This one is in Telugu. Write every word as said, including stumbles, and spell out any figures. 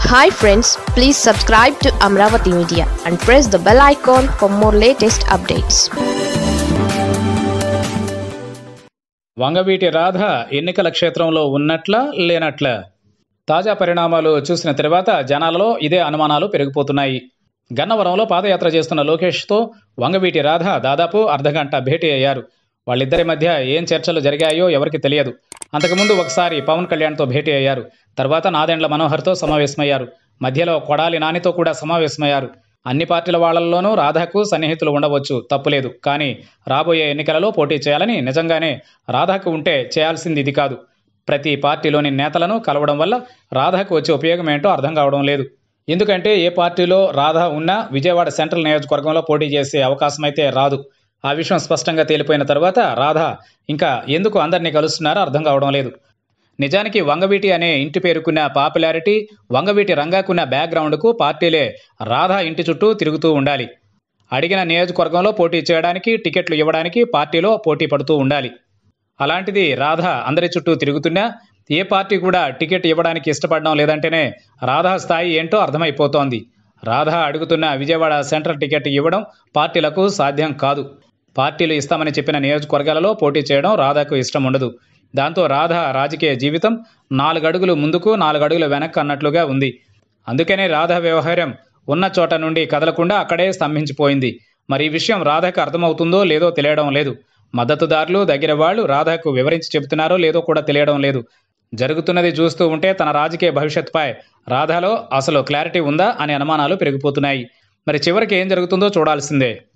Hi friends, please subscribe to Amaravathi Media and press the bell icon for more latest updates. Vangaveeti Radha ఎన్నికల క్షేత్రంలో ఉన్నట్ల లేనట్ల తాజా పరిణామాలు చూసిన తర్వాత జనాలలో ఇదే అనుమానాలు పెరిగిపోతున్నాయి. గన్నవరంలో పాదయాత్ర చేస్తున్న లోకేష్తో వంగవీటి రాధ దాదాపు అర్ధగంట భేటీ అయ్యారు. వాళ్ళిద్దరి మధ్య ఏం చర్చలు జరిగాయో ఎవరికి తెలియదు. అంతకుముందు ఒకసారి పవన్ కళ్యాణ్తో భేటీ అయ్యారు. తర్వాత నాదెండ్ల మనోహర్తో సమావేశమయ్యారు. మధ్యలో కొడాలి నానితో కూడా సమావేశమయ్యారు. అన్ని పార్టీల వాళ్లలోనూ రాధాకు సన్నిహితులు ఉండవచ్చు, తప్పులేదు. కానీ రాబోయే ఎన్నికలలో పోటీ చేయాలని నిజంగానే రాధాకు ఉంటే చేయాల్సింది ఇది కాదు. ప్రతి పార్టీలోని నేతలను కలవడం వల్ల రాధాకు వచ్చే ఉపయోగం ఏంటో అర్థం కావడం లేదు. ఎందుకంటే ఏ పార్టీలో రాధ ఉన్నా విజయవాడ సెంట్రల్ నియోజకవర్గంలో పోటీ చేసే అవకాశం అయితే రాదు. ఆ విషయం స్పష్టంగా తేలిపోయిన తర్వాత రాధ ఇంకా ఎందుకు అందరినీ కలుస్తున్నారో అర్థం కావడం లేదు. నిజానికి వంగవీటి అనే ఇంటి పేరుకున్న పాపులారిటీ, వంగవీటి రంగాకున్న బ్యాక్గ్రౌండ్కు పార్టీలే రాధ ఇంటి చుట్టూ తిరుగుతూ ఉండాలి. అడిగిన నియోజకవర్గంలో పోటీ చేయడానికి టికెట్లు ఇవ్వడానికి పార్టీలో పోటీ పడుతూ ఉండాలి. అలాంటిది రాధ అందరి చుట్టూ తిరుగుతున్నా ఏ పార్టీ కూడా టికెట్ ఇవ్వడానికి ఇష్టపడడం లేదంటేనే రాధ స్థాయి ఏంటో అర్థమైపోతోంది. రాధ అడుగుతున్న విజయవాడ సెంట్రల్ టికెట్ ఇవ్వడం పార్టీలకు సాధ్యం కాదు. పార్టీలు ఇస్తామని చెప్పిన నియోజకవర్గాలలో పోటీ చేయడం రాధకు ఇష్టం ఉండదు. దాంతో రాధ రాజకీయ జీవితం నాలుగు అడుగులు ముందుకు నాలుగు అడుగులు వెనక్కి అన్నట్లుగా ఉంది. అందుకనే రాధ వ్యవహారం ఉన్న చోట నుండి కదలకుండా అక్కడే స్తంభించిపోయింది. మరి ఈ విషయం రాధకు అర్థమవుతుందో లేదో తెలియడం లేదు. మద్దతుదారులు, దగ్గర వాళ్ళు రాధకు వివరించి చెబుతున్నారో లేదో కూడా తెలియడం లేదు. జరుగుతున్నది చూస్తూ ఉంటే తన రాజకీయ భవిష్యత్తుపై రాధలో అసలు క్లారిటీ ఉందా అనే అనుమానాలు పెరిగిపోతున్నాయి. మరి చివరికి ఏం జరుగుతుందో చూడాల్సిందే.